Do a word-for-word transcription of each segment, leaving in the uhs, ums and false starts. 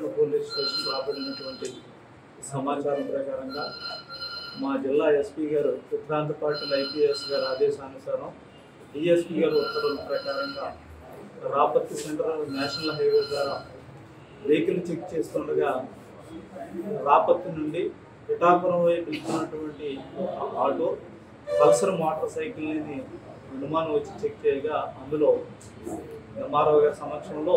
పట్టణ police station రాబడినటువంటి సమాచారం ప్రకారంగా మా జిల్లా ఎస్పీ గారు ఉత్తరాంధ్ర పార్టీల ఐపీఎస్ గారి ఆదేశానుసారం డిఎస్పీ గారు ఉత్తర్వుల ప్రకారంగా రాపర్తి సెంట్రల్ నేషనల్ హైవే ద్వారా వెహికల్ చెక్ చేస్తుండగా రాపర్తి నుండి పిఠాపురం వైపు వెళ్తున్నటువంటి ఆటో పల్సర్ మోటార్ సైకిల్ని అనుమానం వచ్చి చెక్ చేయగా అందులో ఎంఆర్ఓ గారి సమక్షంలో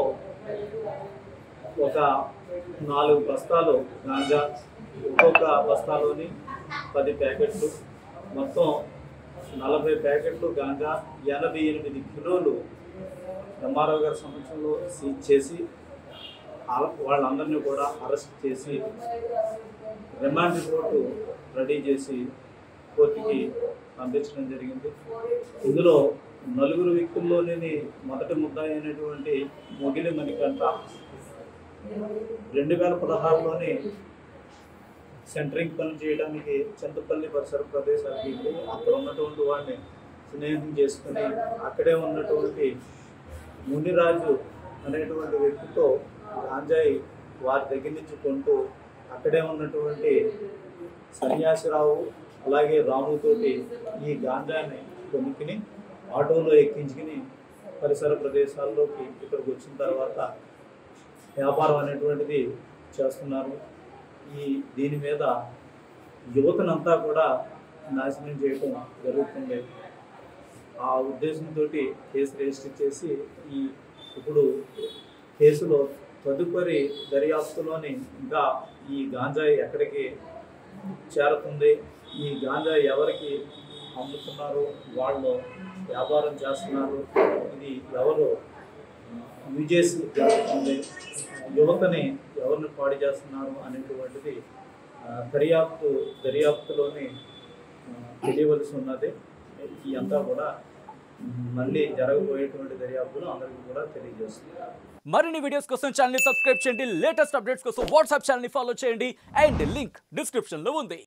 ఒక నాలుగు బస్తాలు గాంజా, ఒక్కొక్క బస్తాలోని పది ప్యాకెట్లు, మొత్తం నలభై ప్యాకెట్లు గాంజా, ఎనభై ఎనిమిది కిలోలు ఎంఆర్ఓ గారి సమక్షంలో సీజ్ చేసి వాళ్ళందరినీ కూడా అరెస్ట్ చేసి రిమాండ్ రిపోర్టు రెడీ చేసి కోర్టుకి పంపించడం జరిగింది. ఇందులో నలుగురు వ్యక్తుల్లోని మొదటి ముద్దాయి అయినటువంటి మొగిలి మణికంఠ రెండు వేల పదహారులోనే సెంటరింగ్ పని చేయడానికి చింతపల్లి పరిసర ప్రదేశాలకి వెళ్ళి అక్కడ ఉన్నటువంటి వాడిని స్నేహం చేసుకుని అక్కడే ఉన్నటువంటి మునిరాజు అనేటువంటి వ్యక్తితో గాంజాయి వారి దగ్గర నుంచి కొంటూ అక్కడే ఉన్నటువంటి సన్యాసిరావు అలాగే రాముతోటి ఈ గాంజాని కొనుక్కుని ఆటోలో ఎక్కించుకుని పరిసర ప్రదేశాల్లోకి ఇక్కడికి వచ్చిన తర్వాత వ్యాపారం అనేటువంటిది చేస్తున్నారు. ఈ దీని మీద యువతనంతా కూడా నాశనం చేయడం జరుగుతుంది. ఆ ఉద్దేశంతో కేసు రిజిస్టర్ చేసి ఈ ఇప్పుడు కేసులో తదుపరి దర్యాప్తులోని ఇంకా ఈ గాంజాయి ఎక్కడికి చేరుతుంది, ఈ గాంజా ఎవరికి అమ్ముతున్నారు, వాళ్ళు వ్యాపారం చేస్తున్నారు, ఇది ఎవరు యూజ్ చేసి జరుగుతుంది, యువతని ఎవరిని పాడు చేస్తున్నారు అనేటువంటిది దర్యాప్తు దర్యాప్తులోని తెలియవలసి ఉన్నది. ఇదంతా కూడా మళ్ళీ జరగబోయేటువంటి దర్యాప్తులు అందరికీ కూడా తెలియజేస్తుంది. మరిన్ని వీడియోస్ కోసం ఛానల్ ని సబ్స్క్రైబ్ చేయండి. లేటెస్ట్ అప్డేట్స్ కోసం వాట్సాప్ ఛానల్ ని ఫాలో చేయండి. అండ్ లింక్ డిస్క్రిప్షన్ లో ఉంది.